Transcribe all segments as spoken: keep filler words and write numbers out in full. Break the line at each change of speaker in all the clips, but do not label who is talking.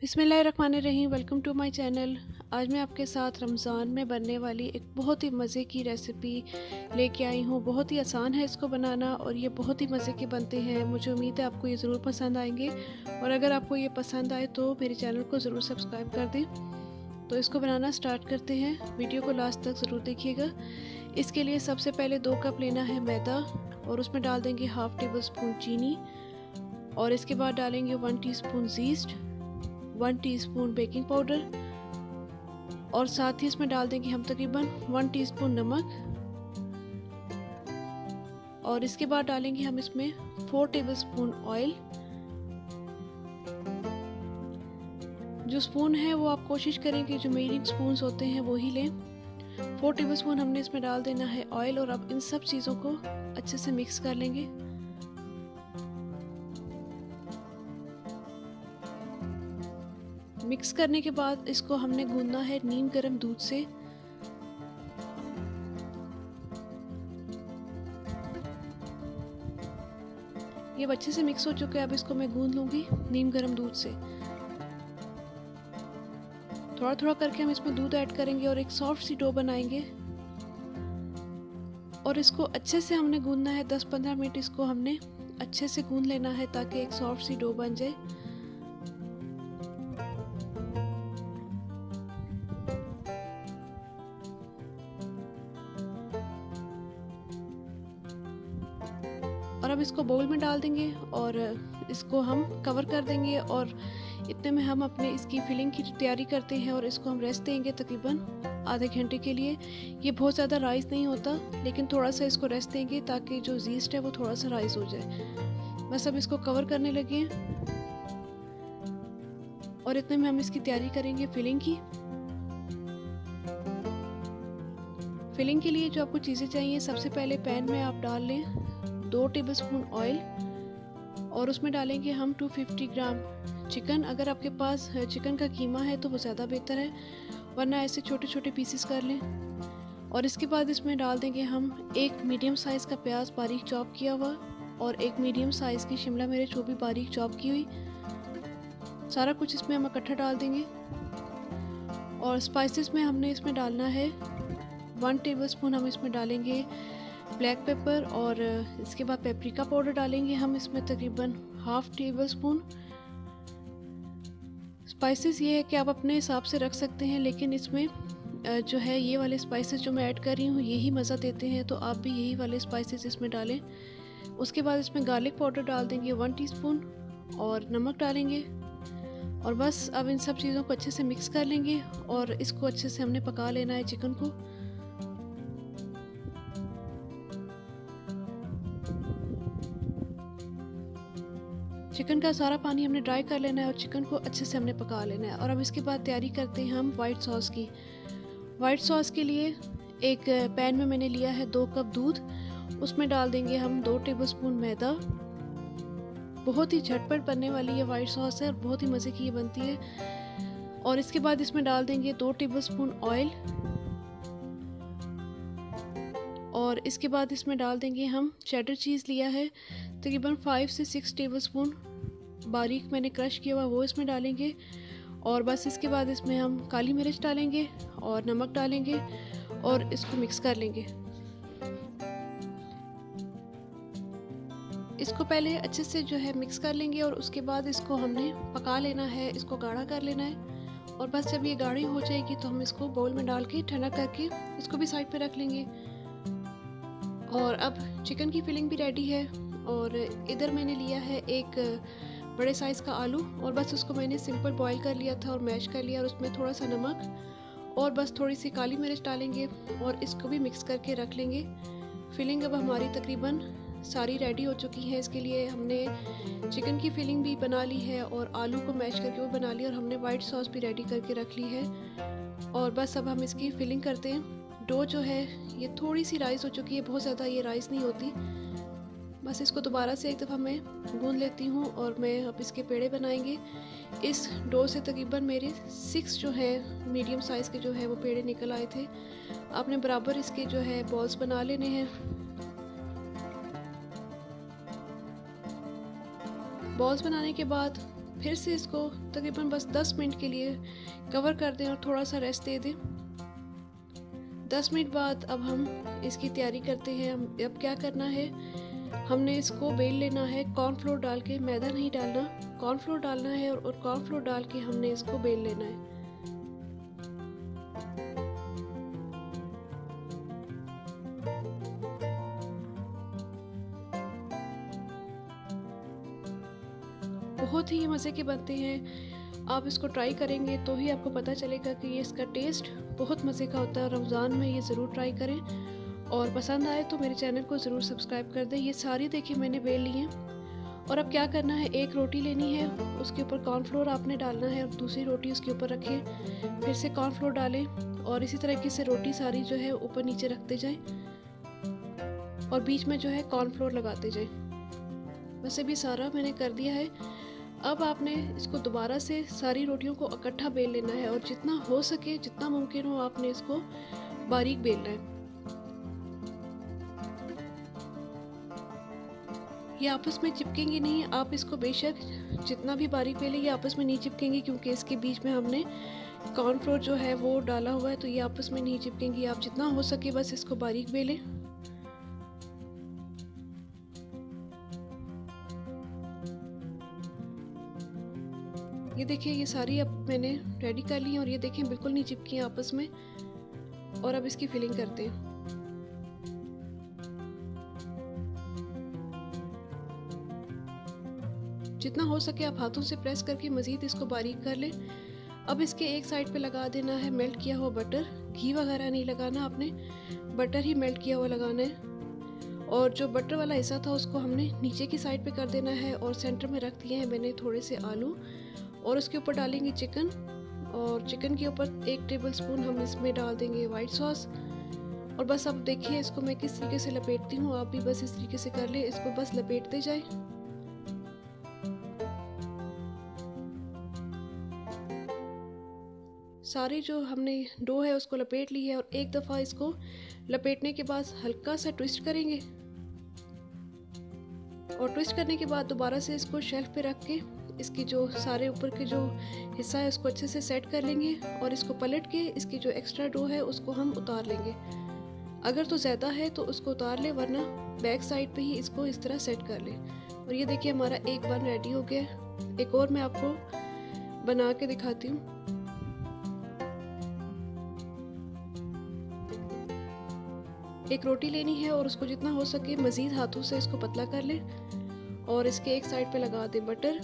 बिस्मिल्लाहिर्रहमानिर्रहीम। Welcome to my channel. आज मैं आपके साथ रमज़ान में बनने वाली एक बहुत ही मज़े की रेसिपी लेके आई हूँ। बहुत ही आसान है इसको बनाना और ये बहुत ही मज़े के बनते हैं। मुझे उम्मीद है आपको ये ज़रूर पसंद आएंगे और अगर आपको ये पसंद आए तो मेरे चैनल को ज़रूर सब्सक्राइब कर दें। तो इसको बनाना स्टार्ट करते हैं। वीडियो को लास्ट तक ज़रूर देखिएगा। इसके लिए सबसे पहले दो कप लेना है मैदा और उसमें डाल देंगे हाफ़ टेबल स्पून चीनी और इसके बाद डालेंगे one teaspoon yeast, one teaspoon baking powder और साथ ही इसमें डाल देंगे हम तकरीबन वन टीस्पून नमक और इसके बाद डालेंगे हम इसमें फोर टेबलस्पून ऑयल। जो स्पून है वो आप कोशिश करें कि जो मेजरिंग स्पून होते हैं वो ही लें। फोर टेबलस्पून हमने इसमें डाल देना है ऑयल और अब इन सब चीज़ों को अच्छे से मिक्स कर लेंगे। मिक्स करने के बाद इसको हमने गूंदना है नीम गर्म दूध से। ये अच्छे से मिक्स हो चुके हैं। अब इसको मैं गूंद लूंगी नीम गर्म दूध से। थोड़ा थोड़ा करके हम इसमें दूध ऐड करेंगे और एक सॉफ्ट सी डो बनाएंगे और इसको अच्छे से हमने गूंदना है। दस पंद्रह मिनट इसको हमने अच्छे से गूंद लेना है ताकि एक सॉफ्ट सी डो बन जाए। और अब इसको बाउल में डाल देंगे और इसको हम कवर कर देंगे और इतने में हम अपने इसकी फिलिंग की तैयारी करते हैं और इसको हम रेस्ट देंगे तकरीबन आधे घंटे के लिए। ये बहुत ज़्यादा राइस नहीं होता लेकिन थोड़ा सा इसको रेस्ट देंगे ताकि जो यीस्ट है वो थोड़ा सा राइस हो जाए। बस अब इसको कवर करने लगे और इतने में हम इसकी तैयारी करेंगे फिलिंग की। फिलिंग के लिए जो आपको चीज़ें चाहिए, सबसे पहले पैन में आप डाल लें दो टेबलस्पून ऑयल और उसमें डालेंगे हम दो सौ पचास ग्राम चिकन। अगर आपके पास चिकन का कीमा है तो वो ज़्यादा बेहतर है, वरना ऐसे छोटे छोटे पीसेस कर लें। और इसके बाद इसमें डाल देंगे हम एक मीडियम साइज़ का प्याज बारीक चॉप किया हुआ और एक मीडियम साइज़ की शिमला मिर्च वो भी बारीक चॉप की हुई। सारा कुछ इसमें हम इकट्ठा डाल देंगे और स्पाइसेस में हमने इसमें डालना है वन टेबलस्पून हम इसमें डालेंगे ब्लैक पेपर और इसके बाद पेपरिका पाउडर डालेंगे हम इसमें तकरीबन हाफ टेबल स्पून। स्पाइसेस ये है कि आप अपने हिसाब से रख सकते हैं लेकिन इसमें जो है ये वाले स्पाइसेस जो मैं ऐड कर रही हूँ यही मज़ा देते हैं, तो आप भी यही वाले स्पाइसेस इसमें डालें। उसके बाद इसमें गार्लिक पाउडर डाल देंगे वन टीस्पून और नमक डालेंगे और बस अब इन सब चीज़ों को अच्छे से मिक्स कर लेंगे और इसको अच्छे से हमने पका लेना है चिकन को। चिकन का सारा पानी हमने ड्राई कर लेना है और चिकन को अच्छे से हमने पका लेना है। और अब इसके बाद तैयारी करते हैं हम वाइट सॉस की। वाइट सॉस के लिए एक पैन में मैंने लिया है दो कप दूध, उसमें डाल देंगे हम दो टेबलस्पून मैदा। बहुत ही झटपट बनने वाली ये वाइट सॉस है और बहुत ही मज़े की ये बनती है। और इसके बाद इसमें डाल देंगे दो टेबलस्पून ऑयल और इसके बाद इसमें डाल देंगे हम चेडर चीज़ लिया है तकरीबन फाइव से सिक्स टेबलस्पून बारीक मैंने क्रश किया हुआ वो इसमें डालेंगे और बस इसके बाद इसमें हम काली मिर्च डालेंगे और नमक डालेंगे और इसको मिक्स कर लेंगे। इसको पहले अच्छे से जो है मिक्स कर लेंगे और उसके बाद इसको हमने पका लेना है, इसको गाढ़ा कर लेना है। और बस जब ये गाढ़ी हो जाएगी तो हम इसको बाउल में डाल के ठंडा करके इसको भी साइड पे रख लेंगे। और अब चिकन की फिलिंग भी रेडी है और इधर मैंने लिया है एक बड़े साइज़ का आलू और बस उसको मैंने सिंपल बॉईल कर लिया था और मैश कर लिया और उसमें थोड़ा सा नमक और बस थोड़ी सी काली मिर्च डालेंगे और इसको भी मिक्स करके रख लेंगे। फिलिंग अब हमारी तकरीबन सारी रेडी हो चुकी है। इसके लिए हमने चिकन की फिलिंग भी बना ली है और आलू को मैश करके वो बना लिया और हमने वाइट सॉस भी रेडी करके रख ली है। और बस अब हम इसकी फिलिंग करते हैं। डो जो है ये थोड़ी सी राइस हो चुकी है, बहुत ज़्यादा ये राइस नहीं होती। बस इसको दोबारा से एक दफ़ा मैं गूंद लेती हूँ और मैं अब इसके पेड़े बनाएंगे। इस डो से तकरीबन मेरे सिक्स जो है मीडियम साइज़ के जो है वो पेड़े निकल आए थे। आपने बराबर इसके जो है बॉल्स बना लेने हैं। बॉल्स बनाने के बाद फिर से इसको तकरीबन बस दस मिनट के लिए कवर कर दें और थोड़ा सा रेस्ट दे दें। दस मिनट बाद अब हम इसकी तैयारी करते हैं। अब क्या करना है, हमने इसको बेल लेना है कॉर्नफ्लोर डाल के, मैदा नहीं डालना, कॉर्नफ्लोर डालना है और कॉर्नफ्लोर डाल के हमने इसको बेल लेना है। बहुत ही मज़े के बनते हैं। आप इसको ट्राई करेंगे तो ही आपको पता चलेगा कि ये इसका टेस्ट बहुत मज़े का होता है। रमज़ान में ये ज़रूर ट्राई करें और पसंद आए तो मेरे चैनल को ज़रूर सब्सक्राइब कर दें। ये सारी देखिए मैंने बेल ली हैं। और अब क्या करना है, एक रोटी लेनी है, उसके ऊपर कॉर्नफ्लोर आपने डालना है और दूसरी रोटी उसके ऊपर रखें, फिर से कॉर्नफ्लोर डालें और इसी तरीके से रोटी सारी जो है ऊपर नीचे रखते जाएं और बीच में जो है कॉर्नफ्लोर लगाते जाएं। वैसे भी सारा मैंने कर दिया है। अब आपने इसको दोबारा से सारी रोटियों को इकट्ठा बेल लेना है और जितना हो सके, जितना मुमकिन हो, आपने इसको बारीक बेलना है। ये आपस में चिपकेंगी नहीं, आप इसको बेशक जितना भी बारीक बेलें ये आपस में नहीं चिपकेंगी, क्योंकि इसके बीच में हमने कॉर्नफ्लोर जो है वो डाला हुआ है, तो ये आपस में नहीं चिपकेंगी। आप जितना हो सके बस इसको बारीक बेलें। ये देखिए ये सारी अब मैंने रेडी कर ली और ये देखें बिल्कुल नहीं चिपकी हैं आपस में। और अब इसकी फिलिंग करते हैं। जितना हो सके आप हाथों से प्रेस करके मज़ीद इसको बारीक कर लें। अब इसके एक साइड पे लगा देना है मेल्ट किया हुआ बटर। घी वगैरह नहीं लगाना, आपने बटर ही मेल्ट किया हुआ लगाना है। और जो बटर वाला हिस्सा था उसको हमने नीचे की साइड पे कर देना है और सेंटर में रख दिए हैं मैंने थोड़े से आलू और उसके ऊपर डालेंगे चिकन। और चिकन के ऊपर एक टेबल स्पून हम इसमें डाल देंगे वाइट सॉस। और बस अब देखिए इसको मैं किस तरीके से लपेटती हूँ, आप भी बस इस तरीके से कर ले, इसको बस लपेटते जाए। सारी जो हमने डो है उसको लपेट ली है और एक दफ़ा इसको लपेटने के बाद हल्का सा ट्विस्ट करेंगे और ट्विस्ट करने के बाद दोबारा से इसको शेल्फ पे रख के इसकी जो सारे ऊपर के जो हिस्सा है उसको अच्छे से सेट कर लेंगे और इसको पलट के इसकी जो एक्स्ट्रा डो है उसको हम उतार लेंगे। अगर तो ज़्यादा है तो उसको उतार ले, वरना बैक साइड पे ही इसको इस तरह सेट कर ले। और ये देखिए हमारा एक बन रेडी हो गया है। एक और मैं आपको बना के दिखाती हूँ। एक रोटी लेनी है और उसको जितना हो सके मज़ीद हाथों से इसको पतला कर ले और इसके एक साइड पे लगा दे बटर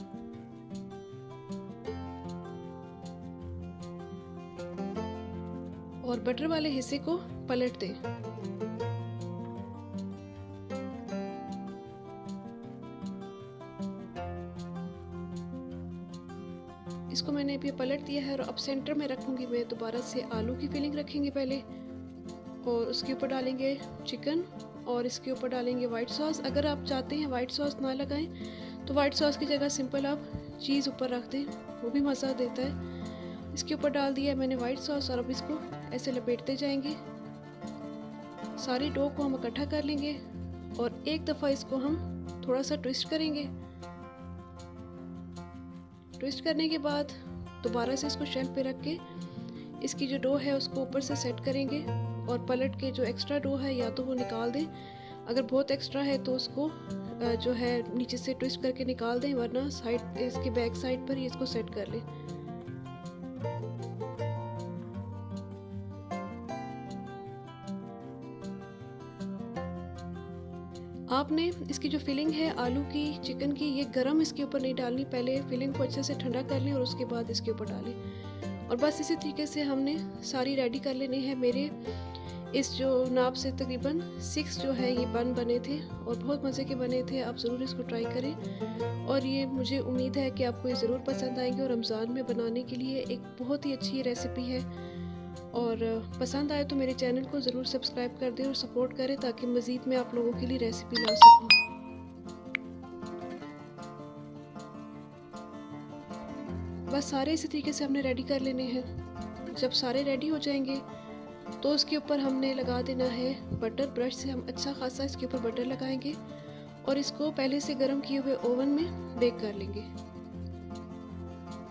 और बटर वाले हिस्से को पलट दे। इसको मैंने अभी पलट दिया है और अब सेंटर में रखूंगी मैं दोबारा से आलू की फिलिंग रखेंगे पहले और उसके ऊपर डालेंगे चिकन और इसके ऊपर डालेंगे वाइट सॉस। अगर आप चाहते हैं वाइट सॉस ना लगाएं तो वाइट सॉस की जगह सिंपल आप चीज़ ऊपर रख दें, वो भी मज़ा देता है। इसके ऊपर डाल दिया है मैंने वाइट सॉस और अब इसको ऐसे लपेटते जाएंगे। सारी डो को हम इकट्ठा कर लेंगे और एक दफ़ा इसको हम थोड़ा सा ट्विस्ट करेंगे। ट्विस्ट करने के बाद दोबारा से इसको शेल्फ पे रख के इसकी जो डो है उसको ऊपर से सेट करेंगे और पलट के जो एक्स्ट्रा डो है या तो वो निकाल दें, अगर बहुत एक्स्ट्रा है तो उसको जो है नीचे से ट्विस्ट करके निकाल दें, वरना साइड इसके बैक साइड पर ही इसको सेट कर लें। आपने इसकी जो फिलिंग है आलू की चिकन की ये गरम इसके ऊपर नहीं डालनी, पहले फिलिंग को अच्छे से ठंडा कर लें और उसके बाद इसके ऊपर डालें। और बस इसी तरीके से हमने सारी रेडी कर लेने हैं। मेरे इस जो नाप से तकरीबन सिक्स जो है ये बन बने थे और बहुत मज़े के बने थे। आप ज़रूर इसको ट्राई करें और ये मुझे उम्मीद है कि आपको ये ज़रूर पसंद आएंगे और रमज़ान में बनाने के लिए एक बहुत ही अच्छी रेसिपी है। और पसंद आए तो मेरे चैनल को ज़रूर सब्सक्राइब कर दें और सपोर्ट करें ताकि मज़ीद मैं आप लोगों के लिए रेसिपी ला सकूं। बस सारे इसी तरीके से हमने रेडी कर लेने हैं। जब सारे रेडी हो जाएंगे तो उसके ऊपर हमने लगा देना है बटर। ब्रश से हम अच्छा खासा इसके ऊपर बटर लगाएंगे और इसको पहले से गर्म किए हुए ओवन में बेक कर लेंगे।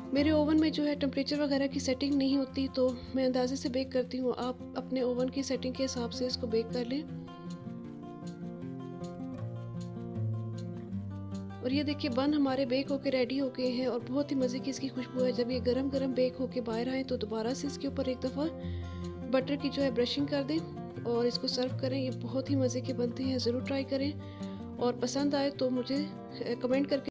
मेरे ओवन में जो है टेम्परेचर वगैरह की सेटिंग नहीं होती, तो मैं अंदाजे से बेक करती हूँ। आप अपने ओवन की सेटिंग के हिसाब से इसको बेक कर लें। और ये देखिए बन हमारे बेक होके रेडी हो गए हैं और बहुत ही मज़े की इसकी खुशबू है। जब ये गरम गरम बेक होके बाहर आए तो दोबारा से इसके ऊपर एक दफ़ा बटर की जो है ब्रशिंग कर दें और इसको सर्व करें। ये बहुत ही मज़े के बनते हैं, ज़रूर ट्राई करें और पसंद आए तो मुझे कमेंट करके